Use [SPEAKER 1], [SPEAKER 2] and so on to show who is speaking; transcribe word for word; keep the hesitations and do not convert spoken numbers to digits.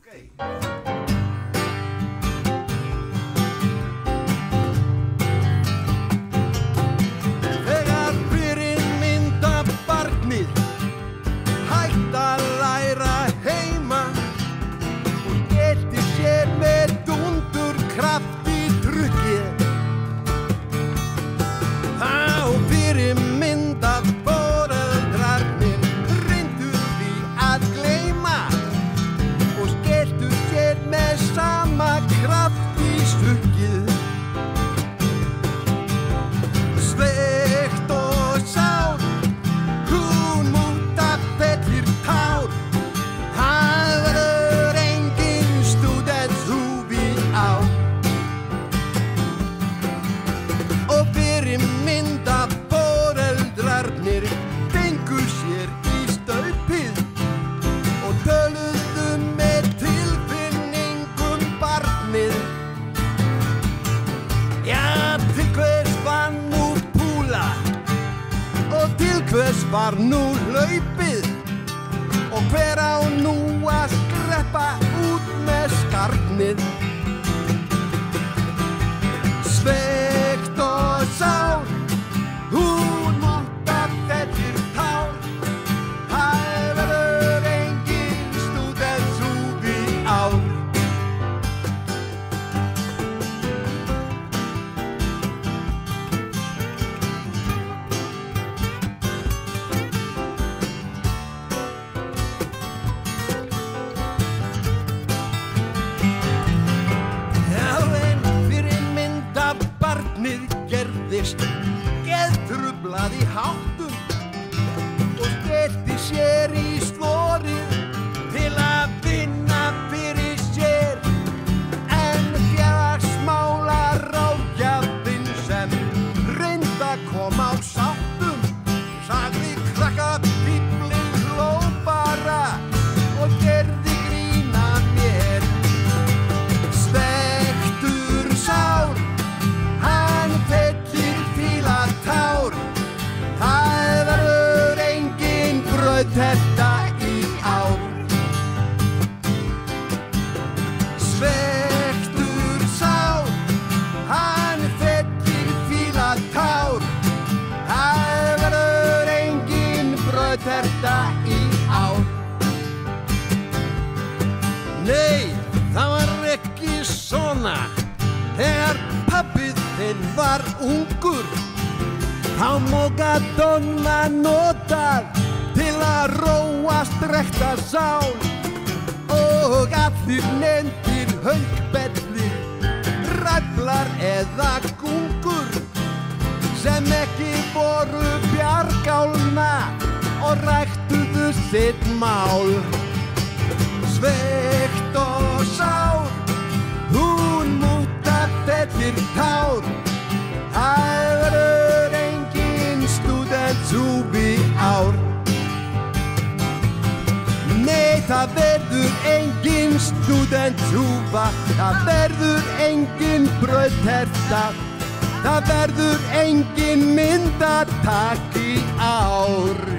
[SPEAKER 1] Þegar fyrirmynda barnið hætt að læra heima og gelti sér með dundur kraft í drukkið, þá fyrirmynda foreldrarnir reyndu því að gleyma og skelltu sér með sama kraft í stukkið. Sveikt og sár, hún múta fellir tár, það verður engin stúdentshúf í ár. Og fyrirmynda foreldrarnir fengu sér í staupið og töluðu með tilfinningum barnið. Já, til hvers var nú púla og til hvers var nú hlaupið og hver á nú að skreppa út með skarnið. Sveikt og sár, hún múta fellir tár, það verður engin stúdentshúf í ár. Já, en fyrirmynda barnið gerðist geðtruflað í háttum og skellti sér í slorið til að vinna fyrir sér. En félagsmála ráðgjafinn sem reyndi að koma á sáttum sagði krakkafíflið hló bara og gerði grín að mér. Sveiktur sár, hann fellir fílatár, það verður engin brauðterta í ár. Sveiktur sár, hann fellir fílatár, það verður engin brauðterta í ár. Nei, það var ekki svona. Þegar pabbið þinn var ungur, þá mogadonna notað til að róa strekta sál og allir nefndir höngbellir, ræflar eða gungur sem ekki voru bjargálna og ræktuðu sitt mál. Sveikt og sár, hún múta fellir tár, það verður engin stúdentshúf í ár. Nei, það verður engin stúdentshúfa, það verður engin brauðterta, það verður engin myndatak í ár.